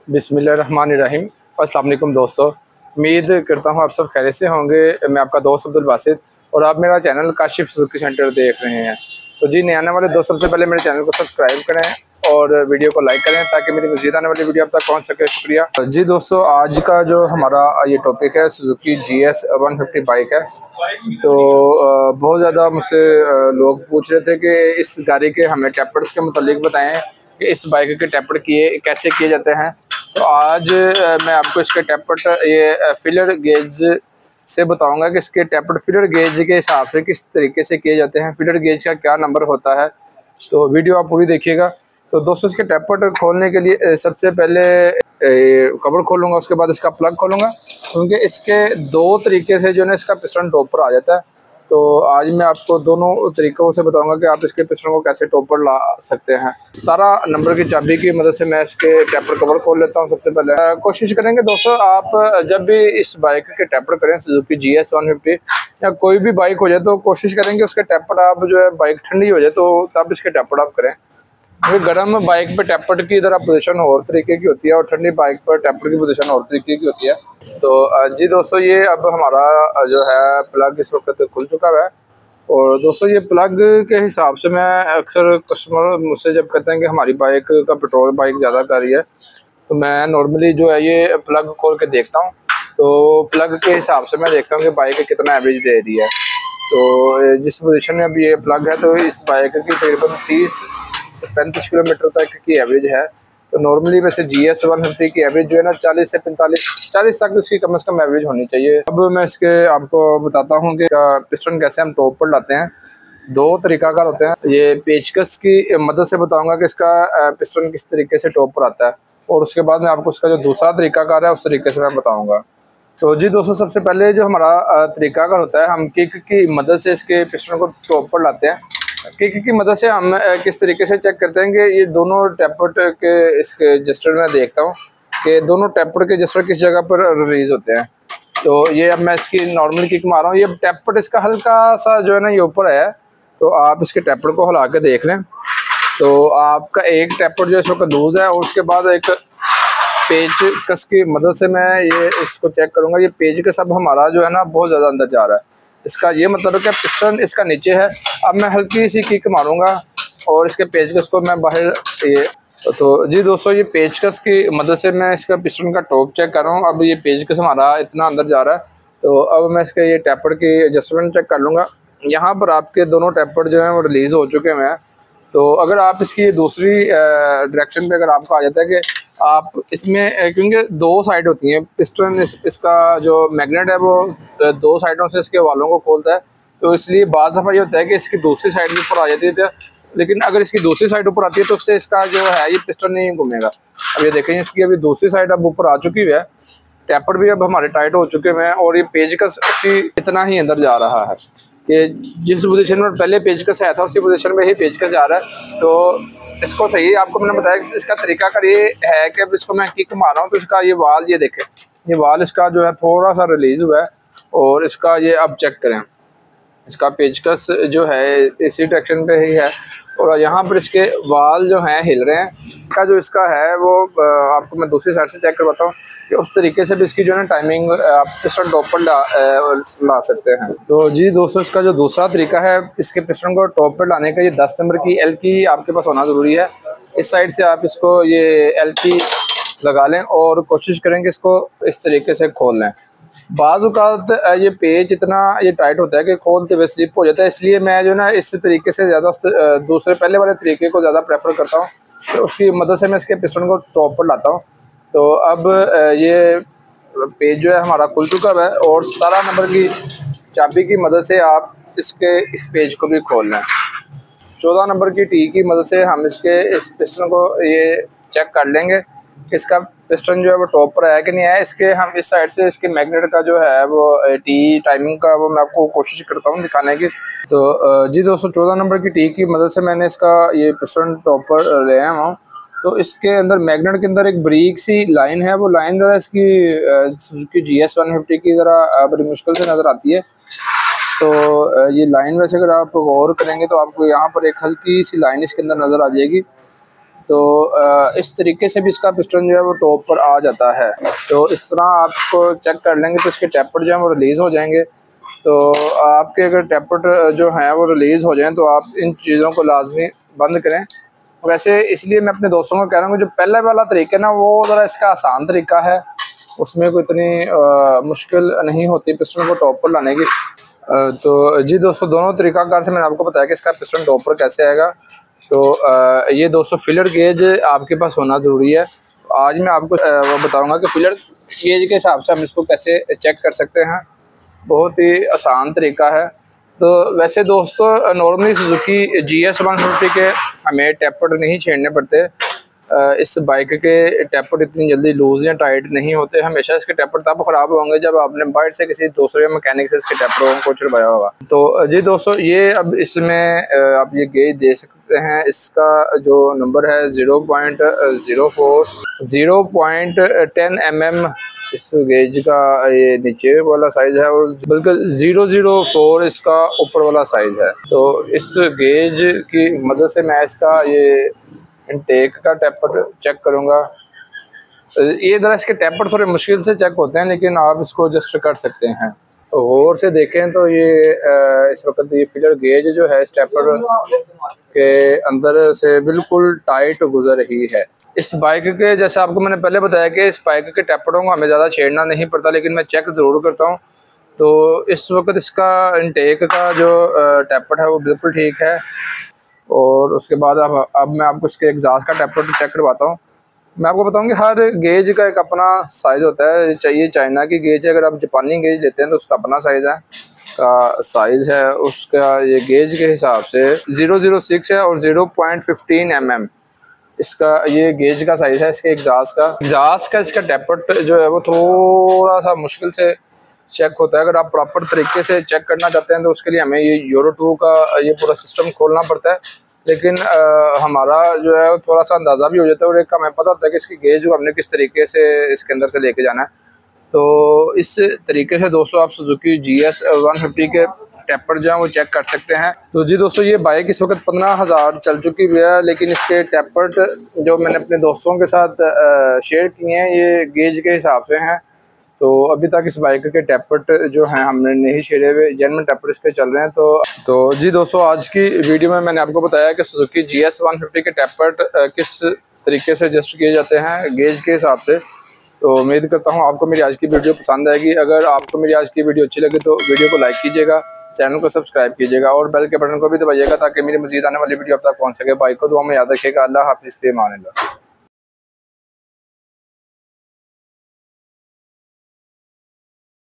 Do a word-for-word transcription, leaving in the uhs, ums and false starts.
बिस्मिल्लाहिर्रहमानिर्रहीम। अस्सलाम वालेकुम दोस्तों, उम्मीद करता हूँ आप सब खैरियत से होंगे। मैं आपका दोस्त अब्दुल बासित और आप मेरा चैनल काशिफ सुजुकी सेंटर देख रहे हैं। तो जी, नए आने वाले दोस्त, सबसे पहले मेरे चैनल को सब्सक्राइब करें और वीडियो को लाइक करें ताकि मेरी मज़ीद आने वाली वीडियो आप तक पहुँच सके। शुक्रिया। जी दोस्तों, आज का जो हमारा ये टॉपिक है Suzuki G S one fifty bike है। तो बहुत ज़्यादा मुझसे लोग पूछ रहे थे कि इस गाड़ी के हमें टैपर्स के मुतालिक बताएं कि इस बाइक के टैपर किए कैसे किए जाते हैं। तो आज मैं आपको इसके टैपर ये फिलर गेज से बताऊंगा कि इसके टैपर फिलर गेज के हिसाब से किस तरीके से किए जाते हैं, फिलर गेज का क्या नंबर होता है। तो वीडियो आप पूरी देखिएगा। तो दोस्तों, इसके टैपर खोलने के लिए सबसे पहले कवर खोलूँगा, उसके बाद इसका प्लग खोलूँगा, क्योंकि इसके दो तरीके से जो है ना इसका पिस्टन टॉपर आ जाता है। तो आज मैं आपको दोनों तरीक़ों से बताऊंगा कि आप इसके पिस्टन को कैसे टॉपर ला सकते हैं। सतारह नंबर की चाबी की मदद से मैं इसके टैपर कवर खोल लेता हूं। सबसे पहले कोशिश करेंगे दोस्तों, आप जब भी इस बाइक के टैपर करें, Suzuki G S one fifty या कोई भी बाइक हो जाए, तो कोशिश करेंगे उसके टैपर आप जो है बाइक ठंडी हो जाए तो तब इसके टैपर आप करें। क्योंकि गर्म बाइक पर टैपर की इधर पोजीशन और तरीके की होती है और ठंडी बाइक पर टैपर की पोजीशन और तरीके की होती है। तो जी दोस्तों, ये अब हमारा जो है प्लग इस वक्त खुल चुका है। और दोस्तों, ये प्लग के हिसाब से मैं अक्सर कस्टमर मुझसे जब कहते हैं कि हमारी बाइक का पेट्रोल बाइक ज़्यादा कर रही है, तो मैं नॉर्मली जो है ये प्लग खोल के देखता हूँ। तो प्लग के हिसाब से मैं देखता हूँ कि बाइक कितना एवरेज दे रही है। तो जिस पोजीशन में अभी ये प्लग है, तो इस बाइक की तकरीबन तीस से पैंतीस किलोमीटर तक की एवरेज है। तो नॉर्मली वैसे जी एस वन फिफ्टी की एवरेज जो है ना चालीस से पैंतालीस चालीस तक उसकी कम से कम एवरेज होनी चाहिए। अब मैं इसके आपको बताता हूँ कि पिस्टन कैसे हम टॉप पर लाते हैं। दो तरीकाकार होते हैं। ये पेचकस की मदद से बताऊंगा कि इसका पिस्टन किस तरीके से टॉप पर आता है, और उसके बाद में आपको इसका जो दूसरा तरीकाकार है उस तरीके से मैं बताऊँगा। तो जी दोस्तों, सबसे पहले जो हमारा तरीकाकार होता है, हम किक की मदद से इसके पिस्टन को टॉप पर लाते हैं। किक की मदद से हम किस तरीके से चेक करते हैं कि ये दोनों टैपर के इसके जस्टर में देखता हूँ कि दोनों टैपर के जस्टर किस जगह पर रिलीज होते हैं। तो ये अब मैं इसकी नॉर्मल किक मार रहा हूँ, ये टैपर इसका हल्का सा जो है ना ये ऊपर है। तो आप इसके टैपर को हिला के देख लें। तो आपका एक टैपर जो है इस वक्त लूज है, और उसके बाद एक पेच कस की मदद से मैं ये इसको चेक करूँगा। ये पेच कस अब हमारा जो है ना बहुत ज़्यादा अंदर जा रहा है। इसका ये मतलब है कि पिस्टन इसका नीचे है। अब मैं हल्की सी किक मारूंगा और इसके पेचकस को मैं बाहर ये तो जी दोस्तों, ये पेचकस की मदद से मैं इसका पिस्टन का टॉप चेक कर रहा हूँ। अब ये पेचकस हमारा इतना अंदर जा रहा है, तो अब मैं इसके ये टैपर की एडजस्टमेंट चेक कर लूँगा। यहाँ पर आपके दोनों टैपर जो हैं वो रिलीज़ हो चुके हैं। तो अगर आप इसकी दूसरी डायरेक्शन पे अगर आपको आ जाता है कि आप इसमें, क्योंकि दो साइड होती हैं पिस्टन, इस, इसका जो मैग्नेट है वो दो साइडों से इसके वालों को खोलता है। तो इसलिए बाज़ दफ़ा ये होता है कि इसकी दूसरी साइड ऊपर आ जाती है, लेकिन अगर इसकी दूसरी साइड ऊपर आती है तो उससे इसका जो है ये पिस्टन नहीं घूमेगा। अब ये देखें, इसकी अभी दूसरी साइड अब ऊपर आ चुकी है, टैपर भी अब हमारे टाइट हो चुके हैं, और ये पेचकस उसी इतना ही अंदर जा रहा है कि जिस पोजीशन में पहले पेचकस आया था उसी पोजीशन में ही पेचकस जा रहा है। तो इसको सही आपको मैंने बताया कि इसका तरीका कर ये है कि अब इसको मैं किक मार रहा हूँ तो इसका ये वाल, ये देखें, ये वाल इसका जो है थोड़ा सा रिलीज हुआ है। और इसका ये अब चेक करें, इसका पेचकस जो है इसी डायरेक्शन पे ही है, और यहाँ पर इसके वाल जो हैं हिल रहे हैं। का जो इसका है वो आपको मैं दूसरी साइड से चेक करवाता हूँ कि उस तरीके से भी इसकी जो है ना टाइमिंग आप पिस्टन टॉप पर ला, ला सकते हैं। तो जी दोस्तों, इसका जो दूसरा तरीका है इसके पिस्टन को टॉप पर लाने का, ये दस नंबर की एल की आपके पास होना ज़रूरी है। इस साइड से आप इसको ये एल की लगा लें और कोशिश करें कि इसको इस तरीके से खोल लें। बाज़ औक़ात ये पेच इतना ये टाइट होता है कि खोलते हुए स्लिप हो जाता है, इसलिए मैं जो ना इस तरीके से ज़्यादा दूसरे पहले वाले तरीके को ज़्यादा प्रेफर करता हूँ। तो उसकी मदद से मैं इसके पिस्टन को टॉप पर लाता हूँ। तो अब ये पेज जो है हमारा खुल चुका है, और सतारह नंबर की चाबी की मदद से आप इसके इस पेज को भी खोल लें। चौदह नंबर की टी की मदद से हम इसके इस पिस्टन को ये चेक कर लेंगे कि इसका पिस्टन जो है वो टॉप पर आया कि नहीं आया। इसके हम इस साइड से इसके मैग्नेट का जो है वो टी टाइमिंग का वो मैं आपको कोशिश करता हूँ दिखाने की। तो जी दोस्तों, चौदह नंबर की टी की मदद से मैंने इसका ये पिस्टन टॉप पर ले आया हूँ। तो इसके अंदर मैग्नेट के अंदर एक बारीक सी लाइन है, वो लाइन ज़रा इसकी Suzuki G S one fifty की ज़रा बड़ी मुश्किल से नज़र आती है। तो ये लाइन वैसे अगर आप गौर करेंगे तो आपको यहाँ पर एक हल्की सी लाइन इसके अंदर नज़र आ जाएगी। तो इस तरीके से भी इसका पिस्टन जो है वो टॉप पर आ जाता है। तो इस तरह आपको चेक कर लेंगे तो इसके टैपर जो है वो रिलीज़ हो जाएंगे। तो आपके अगर टैपर जो हैं वो रिलीज़ हो जाएं तो आप इन चीज़ों को लाजमी बंद करें। वैसे इसलिए मैं अपने दोस्तों को कह रहा हूँ कि जो पहले वाला तरीका है ना वो ज़रा इसका आसान तरीका है, उसमें कोई इतनी मुश्किल नहीं होती पिस्टन को टॉप पर लाने की। आ, तो जी दोस्तों, दोनों तरीक़ाकार से मैंने आपको बताया कि इसका पिस्टन टॉप पर कैसे आएगा। तो आ, ये दोस्तों फिलर गेज आपके पास होना ज़रूरी है। आज मैं आपको वो बताऊंगा कि फिलर गेज के हिसाब से हम इसको कैसे चेक कर सकते हैं। बहुत ही आसान तरीका है। तो वैसे दोस्तों normally Suzuki G S one fifty के हमें टैपर नहीं छेड़ने पड़ते। इस बाइक के टैपर इतनी जल्दी लूज़ या टाइट नहीं होते। हमेशा इसके टैपर तब ख़राब होंगे जब आपने बाहर से किसी दूसरे मैकेनिक से इसके टैपरों को छुड़वाया होगा। तो जी दोस्तों, ये अब इसमें आप ये गेज दे सकते हैं। इसका जो नंबर है zero point zero four zero point ten M M इस गेज का ये नीचे वाला साइज़ है और बल्कि ज़ीरो ज़ीरो फोर इसका ऊपर वाला साइज़ है। तो इस गेज की मदद से मैं इसका ये इनटेक का टैपर चेक करूँगा। ये ज़रा इसके टैपर थोड़े मुश्किल से चेक होते हैं, लेकिन आप इसको जस्ट कर सकते हैं। तो गौर से देखें तो ये इस वक्त ये फिलर गेज जो है इस टैपर के अंदर से बिल्कुल टाइट गुजर रही है। इस बाइक के जैसे आपको मैंने पहले बताया कि इस बाइक के टैपरों को हमें ज़्यादा छेड़ना नहीं पड़ता, लेकिन मैं चेक ज़रूर करता हूँ। तो इस वक्त इसका इनटेक का जो टैपर है वो बिल्कुल ठीक है। और उसके बाद अब अब मैं आपको इसके एग्जॉस्ट का टैपर चेक करवाता हूँ। मैं आपको बताऊँ कि हर गेज का एक अपना साइज़ होता है। चाहिए चाइना की गेज है, अगर आप जापानी गेज लेते हैं तो उसका अपना साइज़ है का साइज़ है उसका ये गेज के हिसाब से ज़ीरो ज़ीरो सिक्स है और zero point fifteen M M इसका ये गेज का साइज़ है। इसके एग्जॉस्ट का एग्जॉस्ट का इसका टैपर जो है वो थोड़ा सा मुश्किल से चेक होता है। अगर आप प्रॉपर तरीके से चेक करना चाहते हैं तो उसके लिए हमें ये यूरो टू का ये पूरा सिस्टम खोलना पड़ता है। लेकिन आ, हमारा जो है थोड़ा सा अंदाज़ा भी हो जाता है और एक हमें पता होता है कि इसकी गेज को हमने किस तरीके से इसके अंदर से लेके जाना है। तो इस तरीके से दोस्तों आप Suzuki G S one fifty के टैपर जो है वो चेक कर सकते हैं। तो जी दोस्तों, ये बाइक इस वक्त पंद्रह हज़ार चल चुकी हुई है, लेकिन इसके टैपर जो मैंने अपने दोस्तों के साथ शेयर किए हैं ये गेज के हिसाब से हैं। तो अभी तक इस बाइक के टैपर जो हैं हमने नहीं छेड़े हुए, जेन्युइन टैपर इसके चल रहे हैं। तो तो जी दोस्तों, आज की वीडियो में मैंने आपको बताया कि Suzuki G S one fifty के टैपर किस तरीके से एडजस्ट किए जाते हैं गेज के हिसाब से। तो उम्मीद करता हूँ आपको मेरी आज की वीडियो पसंद आएगी। अगर आपको मेरी आज की वीडियो अच्छी लगी तो वीडियो को लाइक कीजिएगा, चैनल को सब्सक्राइब कीजिएगा और बेल के बटन को भी दबाइएगा ताकि मेरी मज़ीद आने वाली वीडियो आप तक पहुँच सके। बाइक को दुआ में याद रखिएगा। अल्लाह हाफिज़, फ़ी अमान अल्लाह।